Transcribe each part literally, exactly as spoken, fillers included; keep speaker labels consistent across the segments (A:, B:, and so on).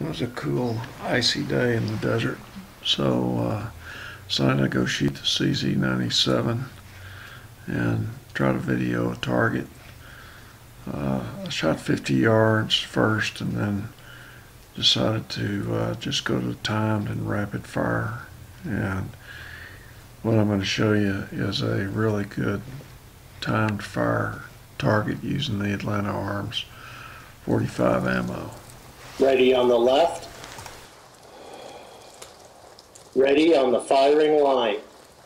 A: was a cool, icy day in the desert. So uh, decided to go shoot the C Z ninety-seven and try to video a target. Uh, I shot fifty yards first and then decided to uh, just go to timed and rapid fire. And what I'm going to show you is a really good timed fire target using the Atlanta Arms forty-five ammo.
B: Ready on the left. Ready on the firing line.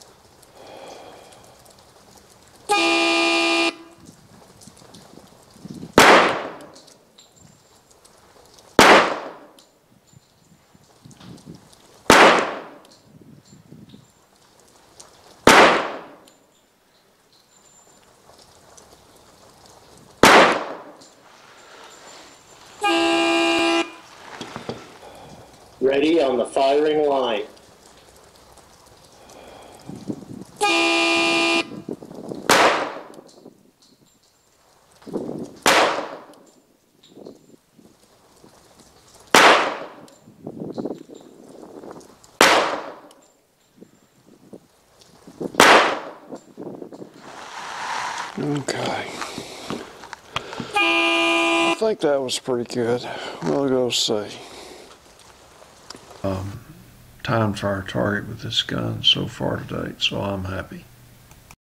B: Ready on the firing line.
A: Okay. I think that was pretty good. We'll go see. Um, timed fire target with this gun so far to date, so I'm happy.